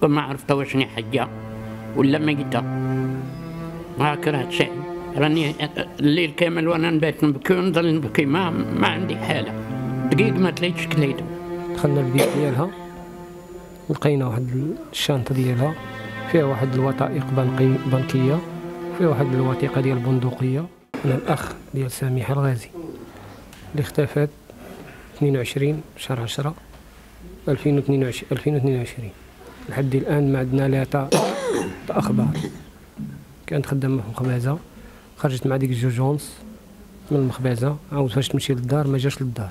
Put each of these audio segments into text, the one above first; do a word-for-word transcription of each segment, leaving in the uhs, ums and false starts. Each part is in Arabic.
ما عرفت واش حجة ولا ميتة. ما كرهت شيء، راني الليل كامل وانا نبات نبكي ونضل نبكي، ما ما عندي حالة دقيق ما تليتش كليته. دخلنا البيت ديالها لقينا واحد الشانطة ديالها فيها واحد الوثائق بنكية، فيها واحد الوثيقة ديال البندقية. أنا الأخ ديال سميحة الغازي اللي اختفت اثنين وعشرين شهر عشرة ألفين واثنين وعشرين. لحد الآن ما عندنا لها تا أخبار. كانت خدامة في مخبزة، خرجت مع ديك الجوج ونص من المخبزة، عاود فاش تمشي للدار ما جاش للدار.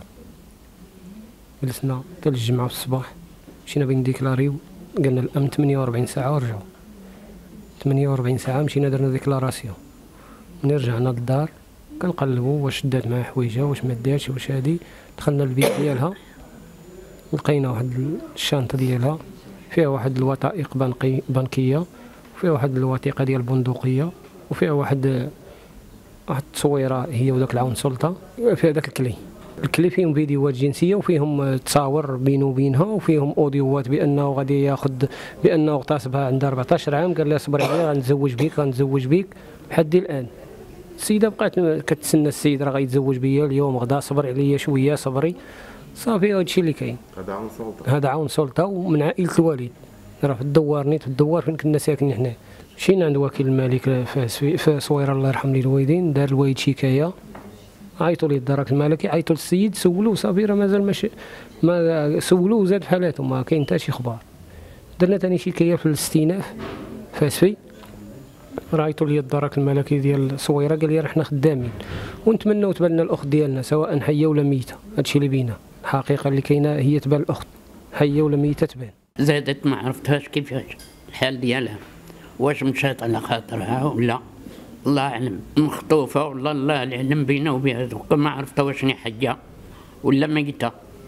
جلسنا حتى الجمعة في الصباح، مشينا بين ديكلاريو، قالنا الأمن ثمانية وأربعين ساعة ورجعوا. ثمانية وأربعين ساعة مشينا درنا ديكلاراسيون. ملي رجعنا للدار كنقلبوا واش دات معها حويجها واش ما داتش واش هادي. دخلنا البيت ديالها لقينا واحد الشانطة ديالها فيها واحد الوثائق بنكية، وفيها واحد الوثيقة ديال البندقية، وفيها واحد واحد التصويرة هي وداك العون سلطة، فيها داك الكلي. الكلي فيهم فيديوهات جنسية وفيهم تصاور بينه وبينها، وفيهم اوديوات بانه غادي ياخذ، بانه اغتصبها عندها أربعطاش عام، قال لها صبري عليا غنتزوج بيك غنتزوج بيك. لحد الان السيده بقات كتسنى، السيد راه غيتزوج بيا اليوم غدا، صبر عليا شويه صبري. صافي هادشي اللي كاين. هذا عون سلطه، هذا عون سلطه ومن عائله الوالد، راه في الدوار نيت في الدوار فين كنا ساكنين حنا. مشينا عند وكيل الملك في صويره الله يرحم لي الوالدين، دار الوالد شكايه، عيطوا ليه الدرك الملكي، عيطوا للسيد سولوه، صافي راه مازال ماشي ما سولوه زاد في حالاته، ما كاين حتى شي اخبار. درنا ثاني شكايه في الاستئناف فاسفي، رايتوا لي الدرك الملكي ديال الصويره، قال لي راه حنا خدامين ونتمنوا تبان لنا الاخت ديالنا سواء حيه ولا ميته. هادشي اللي بينا، الحقيقه اللي كاينه هي تبان الاخت حيه ولا ميته تبان. زادت ما عرفتهاش كيفاش الحال ديالها، واش مشات على خاطرها ولا الله اعلم، مخطوفه والله الله اعلم بينا وبها. ما عرفت واش حجه ولا ميته.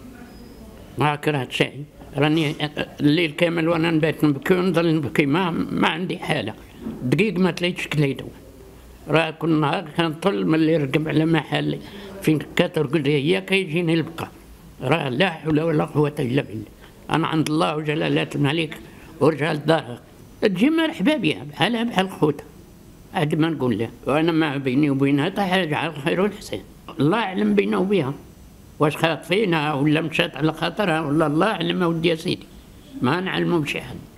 ما كرهت شيء، راني الليل كامل وانا نبات نبكي ونضل نبكي، ما ما عندي حاله دقيق ما تليتش كليته. راه كل نهار كنطل ملي ركب على محل فين كترقد هي كيجيني البقاء. راه لا حول ولا قوه الا بالله. انا عند الله وجلاله الملك ورجال دارها تجي مرحبا بها بحالها بحال خوتها، عاد ما نقول لها. وانا ما بيني وبينها حتى حاجه على الخير والحسين، الله اعلم بينه وبيها واش خاطفينها ولا مشات على خاطرها ولا الله اعلم. ودي يا سيدي ما نعلمو بشي حد.